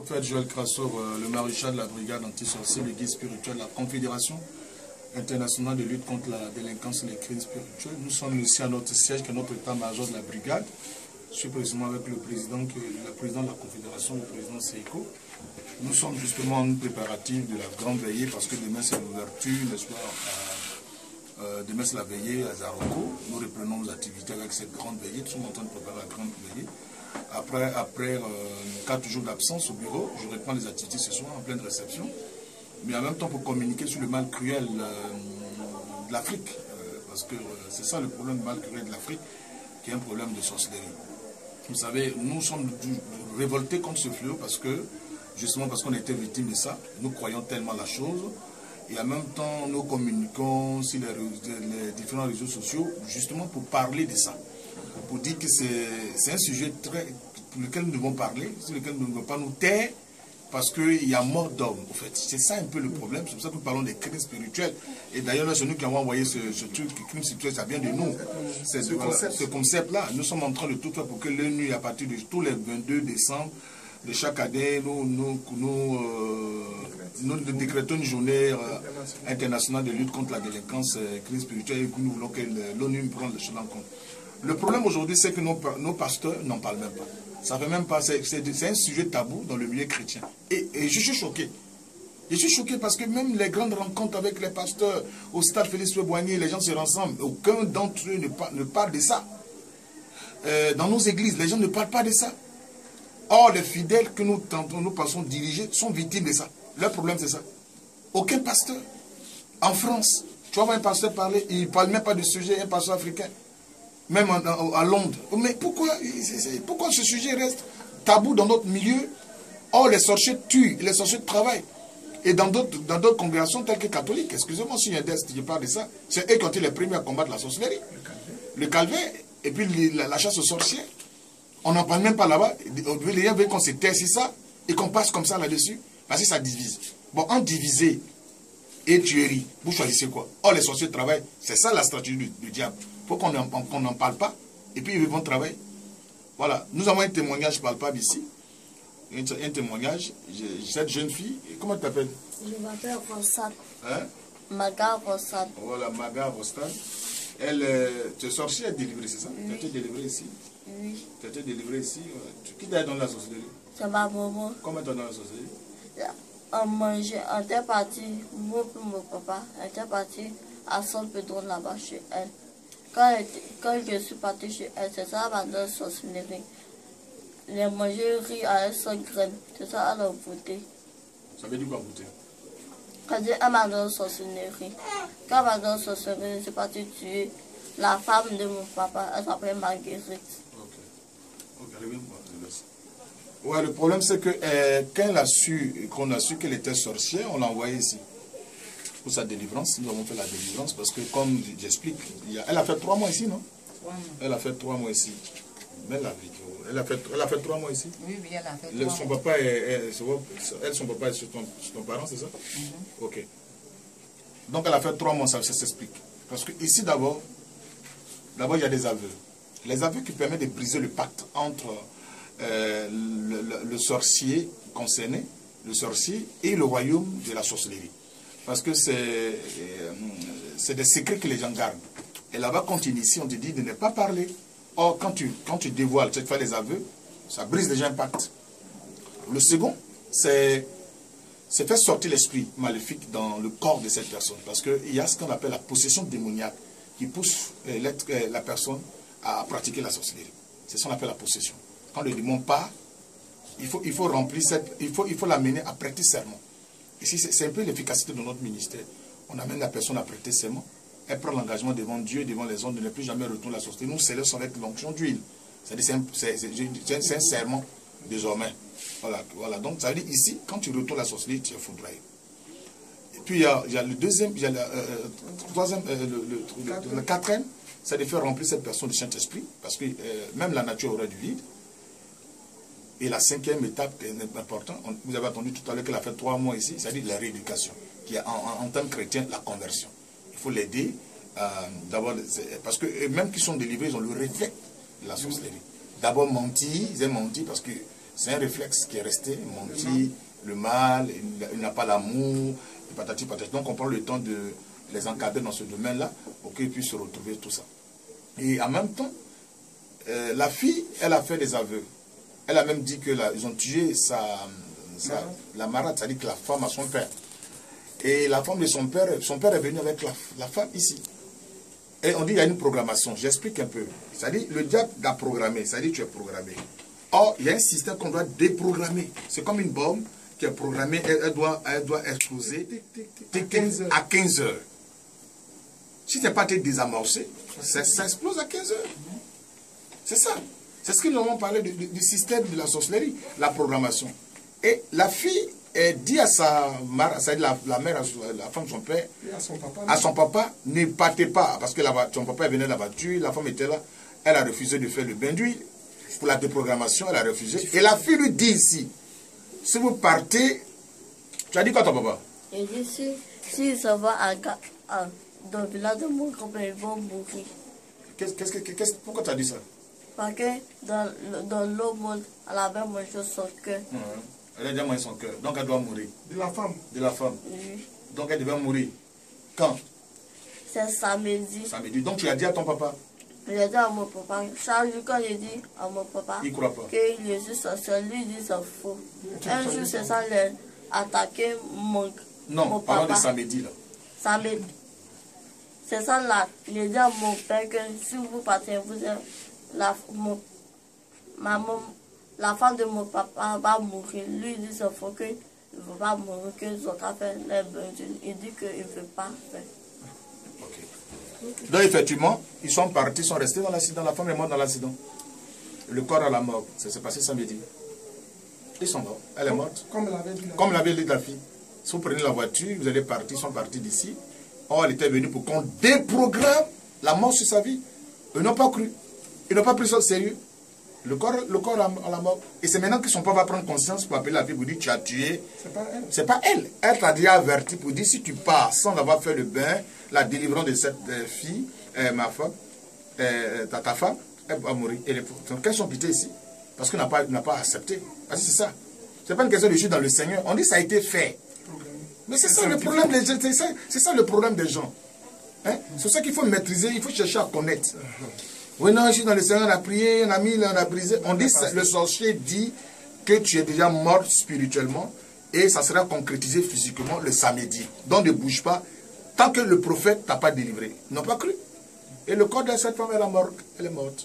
Au fait, Joël Crasso, le maréchal de la brigade anti-sorcier, le guide spirituel de la Confédération internationale de lutte contre la délinquance et les crimes spirituels. Nous sommes ici à notre siège, qui est notre état-major de la brigade. Je suis précisément avec le président de la Confédération, le président Seiko. Nous sommes justement en préparatif de la grande veillée, parce que demain c'est l'ouverture, n'est-ce pas, demain c'est la veillée à Zaroko. Nous reprenons nos activités avec cette grande veillée. Nous sommes en train de préparer la grande veillée. Après 4 jours d'absence au bureau, je reprends les activités ce soir en pleine réception. Mais en même temps pour communiquer sur le mal cruel de l'Afrique. Parce que c'est ça le problème du mal cruel de l'Afrique, qui est un problème de sorcellerie. Vous savez, nous sommes révoltés contre ce fléau parce que, justement parce qu'on a été victime de ça, nous croyons tellement la chose. Et en même temps, nous communiquons sur les différents réseaux sociaux, justement pour parler de ça. Pour dire que c'est un sujet pour lequel nous devons parler, sur lequel nous ne devons pas nous taire, parce qu'il y a mort d'homme, en fait. C'est ça un peu le problème, c'est pour ça que nous parlons des crimes spirituels. Et d'ailleurs, là, c'est nous qui avons envoyé ce truc, les crimes spirituels, ça vient de nous. C'est ce concept-là. Nous sommes en train de tout faire pour que l'ONU, à partir de tous les 22 décembre de chaque année, nous décrétons une journée internationale de lutte contre la délinquance et les crimes spirituels, et que nous voulons que l'ONU prenne les choses en compte. Le problème aujourd'hui, c'est que nos pasteurs n'en parlent même pas. Ça fait même pas, c'est un sujet tabou dans le milieu chrétien. Et je suis choqué. Je suis choqué parce que même les grandes rencontres avec les pasteurs au stade Félix-Houphouët-Boigny, les gens se rassemblent. Aucun d'entre eux ne parle de ça. Dans nos églises, les gens ne parlent pas de ça. Or, les fidèles que nous pensons diriger sont victimes de ça. Leur problème, c'est ça. Aucun pasteur. En France, tu vas voir un pasteur parler, il ne parle même pas de sujet, un pasteur africain. Même à Londres. Mais pourquoi ce sujet reste tabou dans notre milieu? Or, les sorciers tuent, les sorciers travaillent. Et dans d'autres congrégations telles que catholiques, excusez-moi si je parle de ça, c'est eux qui ont été les premiers à combattre la sorcellerie. Le calvaire, et puis la chasse aux sorciers. On n'en parle même pas là-bas. Les gens veulent qu'on se taise sur ça et qu'on passe comme ça là-dessus. Parce que ça divise. Bon, en diviser et tuerie, vous choisissez quoi? Or, les sorciers travaillent. C'est ça la stratégie du diable. Il faut qu'on n'en parle pas. Et puis, ils vont travailler. Voilà. Nous avons un témoignage palpable ici. Un témoignage. Cette jeune fille, comment tu t'appelles? Je m'appelle Rosane. Hein? Maga Rosane. Voilà, Maga Rosane. Tu es sorcière et délivrée, c'est ça? Oui. Tu as été délivrée ici? Oui. Tu as été délivrée ici? Qui t'a donné la sorcellerie? C'est ma maman. Comment tu as donné la sorcellerie? On mangeait, on était parti, moi et mon papa, on était parti à San Pedro là-bas chez elle. Quand je suis parti chez elle, c'est ça ma donné sorcellerie. Les manger riz avec 100 graines, c'est ça elle a goûté. Ça veut dire quoi goûter? Elle m'a donné sorcellerie. Quand elle m'a donné sorcellerie, je suis parti tuer la femme de mon papa, elle s'appelle Marguerite. Ok, reviens-moi, je laisse. Ouais, le problème c'est que quand qu'on a su qu'elle était sorcière, on l'a envoyée ici. Pour sa délivrance, nous avons fait la délivrance parce que comme j'explique, elle a fait 3 mois ici, non? 3 mois. Elle a fait 3 mois ici. Mais la vidéo, elle a fait 3 mois ici. Oui, oui, elle a fait 3 mois. Son papa son papa est son parent, c'est ça? Ok. Donc elle a fait 3 mois, ça s'explique. Parce que ici d'abord, il y a des aveux. Les aveux qui permettent de briser le pacte entre le sorcier concerné, le sorcier et le royaume de la sorcellerie. Parce que c'est des secrets que les gens gardent. Et là-bas, quand tu inities, on te dit de ne pas parler. Or, quand tu dévoiles, tu fais les aveux, ça brise déjà un pacte. Le second, c'est faire sortir l'esprit maléfique dans le corps de cette personne. Parce qu'il y a ce qu'on appelle la possession démoniaque qui pousse la personne à pratiquer la sorcellerie. C'est ce qu'on appelle la possession. Quand le démon part, il faut remplir il faut l'amener à prêter serment. Et c'est un peu l'efficacité de notre ministère. On amène la personne à prêter serment. Elle prend l'engagement devant Dieu et devant les hommes de ne plus jamais retourner à la sorcellerie. Nous célébrons avec l'onction d'huile. C'est un serment désormais. Voilà. Donc ça veut dire ici, quand tu retournes à la sorcellerie, tu es foudroyé. Et puis il y a le deuxième, il y a le quatrième, c'est de faire remplir cette personne du Saint-Esprit. Parce que même la nature aurait du vide. Et la 5e étape qui est importante, vous avez entendu tout à l'heure qu'elle a fait 3 mois ici, c'est-à-dire la rééducation, qui est en termes chrétiens la conversion. Il faut l'aider d'abord, parce que même qui sont délivrés, ils ont le réflexe de la sorcellerie. D'abord mentir, ils aiment mentir parce que C'est un réflexe qui est resté, mentir, le mal, il n'a pas l'amour, patati patati. Donc on prend le temps de les encadrer dans ce domaine-là pour qu'ils puissent se retrouver tout ça. Et en même temps, la fille, elle a fait des aveux. Elle a même dit qu'ils ont tué la marade, c'est-à-dire que la femme a son père. Et la femme de son père est venu avec la femme ici. Et on dit qu'il y a une programmation. J'explique un peu. C'est-à-dire, le diable a programmé. C'est-à-dire, tu es programmé. Or, il y a un système qu'on doit déprogrammer. C'est comme une bombe qui est programmée. Elle doit exploser à 15 heures. Si tu n'as pas été désamorcé, ça explose à 15 heures. C'est ça. C'est ce que nous avons parlé du système de la sorcellerie, la programmation. Et la fille dit à sa mère, c'est-à-dire la mère, la femme de son père, à son papa, ne partez pas, parce que son papa venait de la voiture, la femme était là, elle a refusé de faire le bain d'huile, pour la déprogrammation, elle a refusé. Et la fille lui dit ici, si vous partez, tu as dit quoi ton papa? Il dit si ça va dans le village de mon grand-père, ils vont mourir. Pourquoi tu as dit ça? Parce que dans l'eau monde, elle avait mangé son cœur. Elle a déjà mangé son cœur, donc elle doit mourir. De la femme? De la femme. Oui. Donc elle devait mourir. Quand? C'est samedi. Samedi. Donc tu as dit à ton papa? J'ai dit à mon papa, chaque jour quand j'ai dit à mon papa Il ne croit pas. que Jésus sorcier, lui dit c'est faux. Un jour c'est ça, il a attaqué mon papa. Non, parlons de samedi là. Samedi. C'est ça là, il a dit à mon père que si vous partez, vous êtes la femme de mon papa va mourir. Lui, il dit c'est faux qu'il ne veut pas mourir, que Zoka fait les besoins. Il dit qu'il ne veut pas faire. Ok. Donc effectivement, ils sont partis, ils sont restés dans l'accident. La femme est morte dans l'accident. Le corps à la mort. Ça s'est passé samedi. Ils sont morts. Elle est morte. Comme l'avait dit la fille. Si vous prenez la voiture, vous allez partir, ils sont partis d'ici. Or, elle était venue pour qu'on déprogramme la mort sur sa vie. Ils n'ont pas cru. Ils n'ont pas pris ça au sérieux. Le corps à la mort. Et c'est maintenant que son père va prendre conscience pour appeler la fille pour dire tu as tué. C'est pas elle. C'est pas elle. Elle t'a déjà averti pour dire si tu pars sans avoir fait le bain, la délivrance de cette fille, ma femme, ta femme, elle va mourir. Quelles sont pitié ici? Parce qu'on n'a pas accepté. Parce que c'est ça. C'est pas une question de juger dans le Seigneur. On dit ça a été fait. Mais c'est ça le problème des gens. C'est ça le problème des gens. Hein? C'est ça qu'il faut maîtriser, il faut chercher à connaître. Oui, non, je suis dans le Seigneur, on a prié, on a mis, on a brisé. On dit, le sorcier dit que tu es déjà mort spirituellement et ça sera concrétisé physiquement le samedi. Donc ne bouge pas tant que le prophète t'a pas délivré. Ils n'ont pas cru. Et le corps de cette femme, elle est morte. Elle est morte.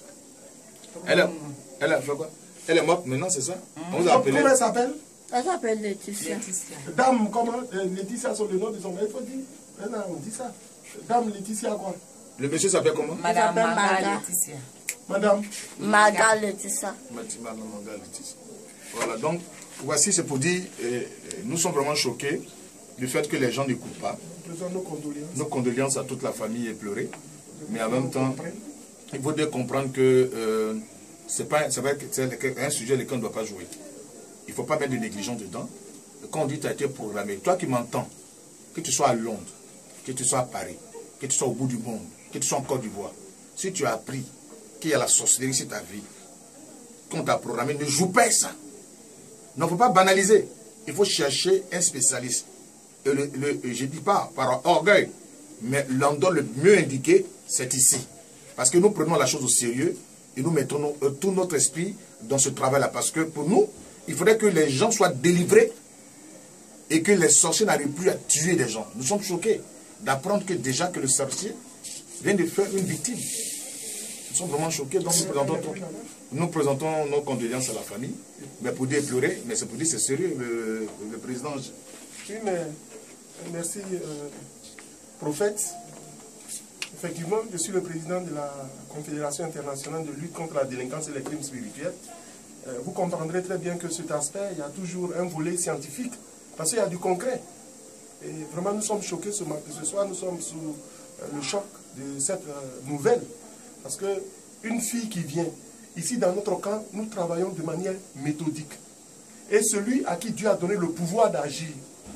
Elle est morte maintenant, c'est ça? On vous a appelé. Comment elle s'appelle? Elle s'appelle Laetitia. Dame, comment? Laetitia, sur le nom de son mari, il faut dire. On dit ça. Dame Laetitia, quoi? Le monsieur s'appelle comment? Madame Maga Laetitia. Madame Maga Laetitia. Madame Maga Laetitia. Voilà, donc, voici, c'est pour dire, nous sommes vraiment choqués du fait que les gens n'écoutent pas. Nos condoléances. Nos condoléances à toute la famille éplorée. Mais en même temps, il faut bien comprendre que c'est un sujet lequel on ne doit pas jouer. Il ne faut pas mettre de négligence dedans. Quand on dit que tu as été programmé, toi qui m'entends, que tu sois à Londres, que tu sois à Paris, que tu sois au bout du monde, que tu sois en Côte d'Ivoire, si tu as appris qu'il y a la sorcellerie sur ta vie, qu'on t'a programmé, ne joue pas ça. Il ne faut pas banaliser. Il faut chercher un spécialiste. Et je ne dis pas par orgueil, mais l'endroit le mieux indiqué, c'est ici. Parce que nous prenons la chose au sérieux et nous mettons tout notre esprit dans ce travail-là. Parce que pour nous, il faudrait que les gens soient délivrés et que les sorciers n'arrivent plus à tuer des gens. Nous sommes choqués d'apprendre que déjà que le sorcier vient de faire une victime. Nous sommes vraiment choqués. Donc nous présentons nos condoléances à la famille. Mais pour dire pleurer, mais c'est pour dire c'est sérieux, le président. Oui, mais merci, prophète. Effectivement, je suis le président de la Confédération internationale de lutte contre la délinquance et les crimes spirituels. Vous comprendrez très bien que cet aspect, il y a toujours un volet scientifique, parce qu'il y a du concret. Et vraiment, nous sommes choqués ce soir, nous sommes sous le choc de cette nouvelle. Parce qu'une fille qui vient, ici dans notre camp, nous travaillons de manière méthodique. Et celui à qui Dieu a donné le pouvoir d'agir,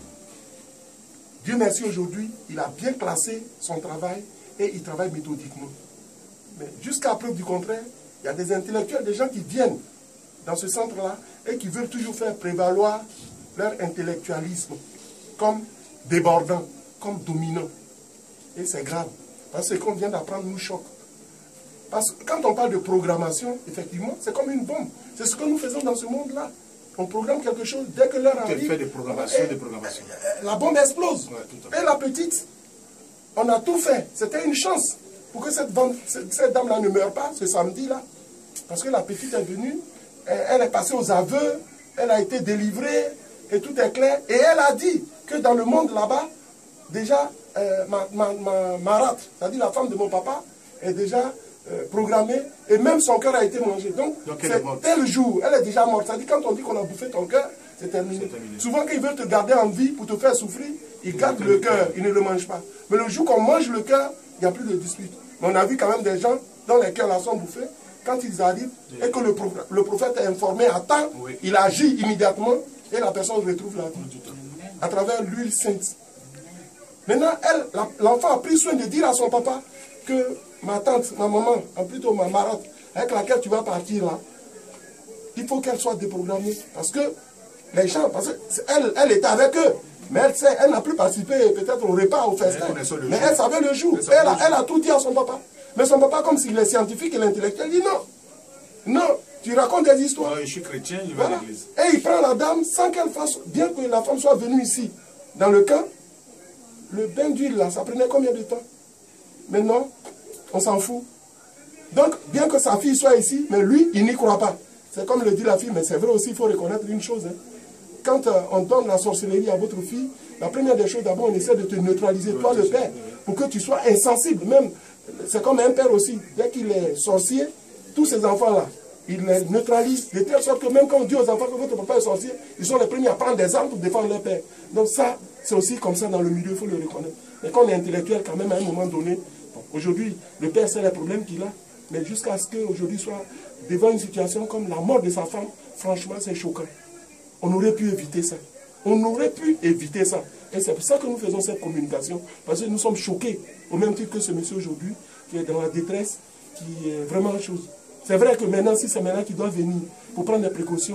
Dieu merci aujourd'hui, il a bien classé son travail et il travaille méthodiquement. Mais jusqu'à preuve du contraire, il y a des intellectuels, des gens qui viennent dans ce centre-là et qui veulent toujours faire prévaloir leur intellectualisme comme débordant, comme dominant. Et c'est grave. Parce que ce qu'on vient d'apprendre nous choque. Parce que quand on parle de programmation, effectivement, c'est comme une bombe. C'est ce que nous faisons dans ce monde-là. On programme quelque chose, dès que l'heure arrive... Tu fais des programmations, la bombe explose. Ouais, et la petite, on a tout fait. C'était une chance pour que cette dame-là ne meure pas ce samedi-là. Parce que la petite est venue, elle est passée aux aveux, elle a été délivrée, et tout est clair. Et elle a dit que dans le monde là-bas, déjà, Marat, c'est-à-dire la femme de mon papa, est déjà programmée, et même son cœur a été mangé. Donc c'est tel jour, elle est déjà morte. C'est-à-dire quand on dit qu'on a bouffé ton cœur, c'est terminé. Souvent, quand ils veulent te garder en vie pour te faire souffrir, ils gardent le cœur, ils ne le mangent pas. Mais le jour qu'on mange le cœur, il n'y a plus de dispute. Mais on a vu quand même des gens dont les cœurs là sont bouffés. Quand ils arrivent et que le prophète est informé à temps, il agit immédiatement et la personne retrouve la vie à travers l'huile sainte. Maintenant, l'enfant a pris soin de dire à son papa que ma tante, ma maman, plutôt ma marate, avec laquelle tu vas partir là, il faut qu'elle soit déprogrammée. Parce que les gens, parce qu'elle était avec eux, mais elle n'a plus participé peut-être au repas, au festin. Mais elle savait le jour. Elle a tout dit à son papa. Mais son papa, comme s'il est scientifique et l'intellectuel, dit non. Non, tu racontes des histoires. Je suis chrétien, je vais à l'église. Et il prend la dame sans qu'elle fasse, bien que la femme soit venue ici, dans le camp, le bain d'huile là, ça prenait combien de temps? Maintenant, on s'en fout. Donc, bien que sa fille soit ici, mais lui, il n'y croit pas. C'est comme le dit la fille, mais c'est vrai aussi, il faut reconnaître une chose. Hein. Quand on donne la sorcellerie à votre fille, la première des choses, d'abord, on essaie de te neutraliser, toi le père, pour que tu sois insensible. Même, c'est comme un père aussi. Dès qu'il est sorcier, tous ces enfants-là, il les neutralise, de telle sorte que même quand on dit aux enfants que votre papa est sorcier, ils sont les premiers à prendre des armes pour défendre leur père. Donc ça, c'est aussi comme ça dans le milieu, il faut le reconnaître. Mais quand on est intellectuel, quand même, à un moment donné, bon, aujourd'hui, le père sait les problèmes qu'il a, mais jusqu'à ce qu'aujourd'hui soit devant une situation comme la mort de sa femme, franchement, c'est choquant. On aurait pu éviter ça. On aurait pu éviter ça. Et c'est pour ça que nous faisons cette communication, parce que nous sommes choqués, au même titre que ce monsieur aujourd'hui, qui est dans la détresse, qui est vraiment chose. C'est vrai que maintenant, si c'est maintenant qu'il doit venir pour prendre des précautions,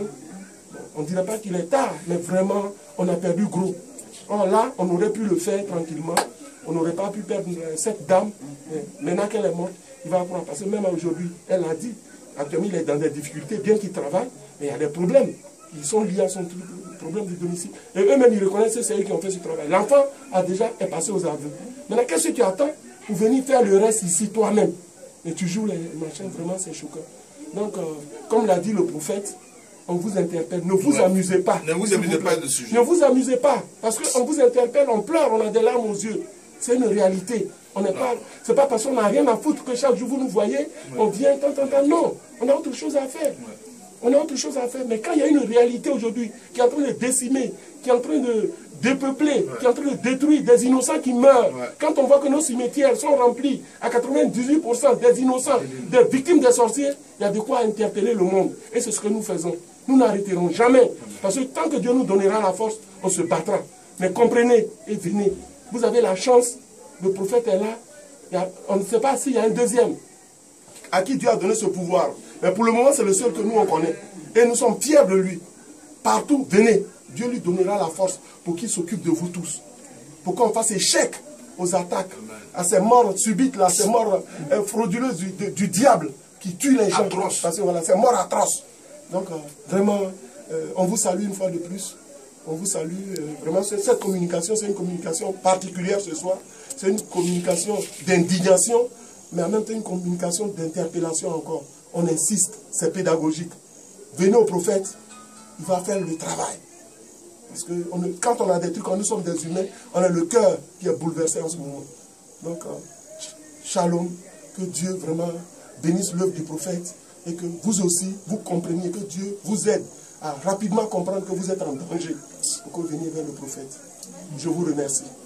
on ne dirait pas qu'il est tard, mais vraiment, on a perdu gros. Or là, on aurait pu le faire tranquillement, on n'aurait pas pu perdre cette dame, mais maintenant qu'elle est morte, il va apprendre. Parce que même aujourd'hui, elle a dit, actuellement il est dans des difficultés, bien qu'il travaille, mais il y a des problèmes qui sont liés à son problème de domicile. Et eux-mêmes, ils reconnaissent que c'est eux qui ont fait ce travail. L'enfant est passé aux aveux. Maintenant, qu'est-ce que tu attends pour venir faire le reste ici toi-même? Et tu joues les machins, vraiment c'est choquant. Donc, comme l'a dit le prophète, on vous interpelle. Ne vous amusez pas. Ne vous amusez pas de ce sujet. Ne vous amusez pas. Parce qu'on vous interpelle, on pleure, on a des larmes aux yeux. C'est une réalité. C'est pas parce qu'on n'a rien à foutre que chaque jour vous nous voyez, on vient, non. On a autre chose à faire. On a autre chose à faire. Mais quand il y a une réalité aujourd'hui qui est en train de décimer, qui est en train de dépeupler, qui est en train de détruire des innocents qui meurent, quand on voit que nos cimetières sont remplis à 98% des innocents, des victimes des sorciers, il y a de quoi interpeller le monde. Et c'est ce que nous faisons. Nous n'arrêterons jamais. Parce que tant que Dieu nous donnera la force, on se battra. Mais comprenez et venez. Vous avez la chance, le prophète est là. On ne sait pas s'il y a un deuxième à qui Dieu a donné ce pouvoir. Mais pour le moment, c'est le seul que nous, on connaît. Et nous sommes fiers de lui. Partout, venez. Dieu lui donnera la force pour qu'il s'occupe de vous tous. Pour qu'on fasse échec aux attaques, à ces morts subites, là, ces morts frauduleuses du diable qui tue les gens. Atroce. Parce que voilà, c'est mort atroce. Donc, vraiment, on vous salue une fois de plus. On vous salue. Vraiment, cette communication, c'est une communication particulière ce soir. C'est une communication d'indignation, mais en même temps une communication d'interpellation encore. On insiste, c'est pédagogique. Venez au prophète, il va faire le travail. Parce que quand on a des trucs, quand nous sommes des humains, on a le cœur qui est bouleversé en ce moment. Donc, shalom, que Dieu vraiment bénisse l'œuvre du prophète et que vous aussi, vous compreniez que Dieu vous aide à rapidement comprendre que vous êtes en danger pour que vous veniez vers le prophète. Je vous remercie.